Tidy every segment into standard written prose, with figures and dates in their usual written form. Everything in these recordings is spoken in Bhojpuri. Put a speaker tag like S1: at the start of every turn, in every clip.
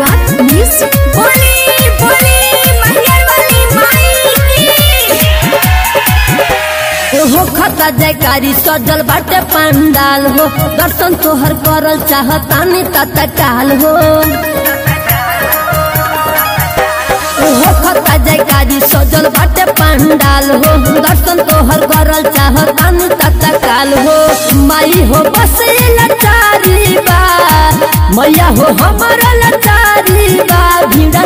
S1: गुजरात म्यूजिक। बोली बोली महियर वाली माई की हो खता जयकारी सजल बाटे पंडाल हो दर्शन तोहर करल चाहतानी तत्काल हो खता जयकारी सजल बाटे पंडाल हो दर्शन तोहर करल चाहतानी तत्काल हो माई हो बस लाचारी बा मैया हो हमारा लाचारी बा भीड़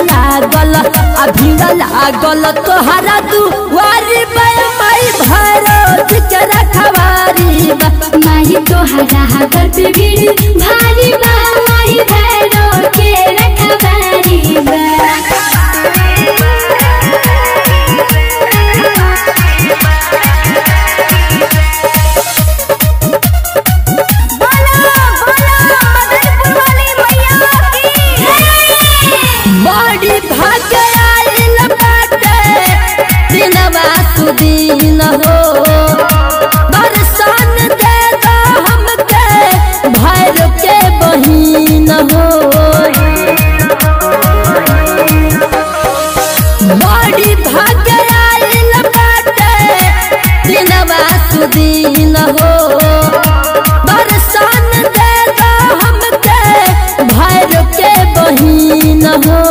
S1: लागल तोहरा दुआरी बा माई भैरो के रखवारी बा
S2: माही तोहरा हाथ पे भीड़ भारी बा माही भैरो के रखवारी बा
S1: दिन हो दर्शन दे दो हमके भैर के बहिन हो बड़ी भाग्य आइल बाटे दिनवा सुदीन हो दर्शन दे दो हमके भैर के बहिन हो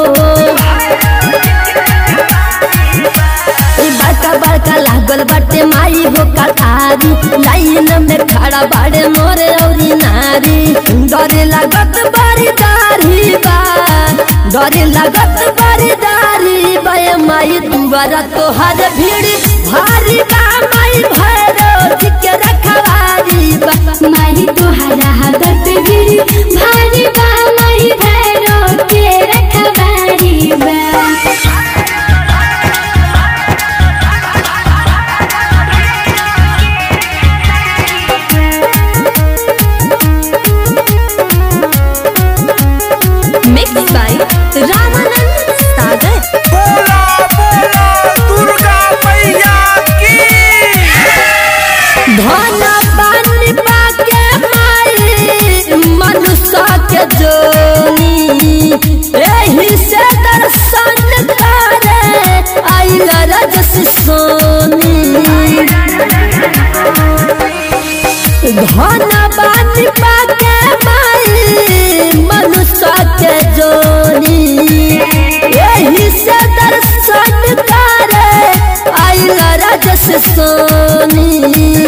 S1: बड़का लागल बाटे माई हो कतारी लाइन में खड़ा बाड़े मोरे औरी नारी डरे लागत बारीदारी बा डरे लागत बारीदारी बा माई दुआरा तोहर भीड़ भारी बा माई भैरो के रखवारी बा
S2: माही तोहरा हाथ पे भीड़ भारी बा माही भैरो के रखवारी बा
S1: सोनी धन बानी पाके माई मनुष्य के जोनी यही से दर्शन करे आइल राजस सोनी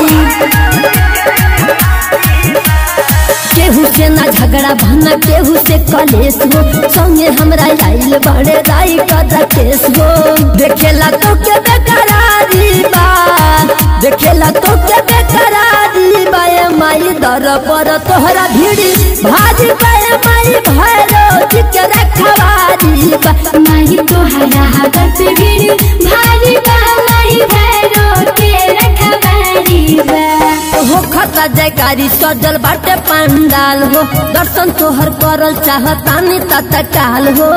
S1: केहू से ना झगड़ा भाना केहू से कलेश हो संगे हमरा आइल बड़े राई का राकेश हो देखेला तो के बेकरारी बा देखेला तो के बेकरारी बा माई दर पर तोहरा भीड़ भारी बा माई भैरो के रखवारी बा
S2: माही तोहरा हाथ पे भीड़ भारी बा माही भैरो के रखवारी बा
S1: हो खता जयकारी सजल बाटे पंडाल हो दर्शन तोहर करल चाहतानी तत्काल हो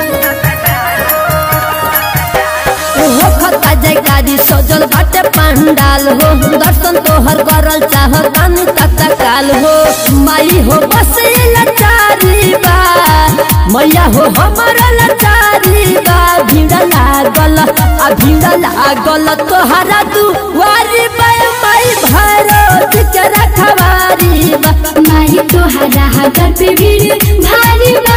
S1: खता जयकारी सजल बाटे पंडाल हो दर्शन तोहर करल चाहतानी तत्काल हो माई हो बस लाचारी बा मैया हो हमारा लाचारी बा भीड़ लागल तोहरा दुआरी बा माई भैरो के रखवारी बा
S2: माही तोहरा हाथ पे भीड़ भारी बा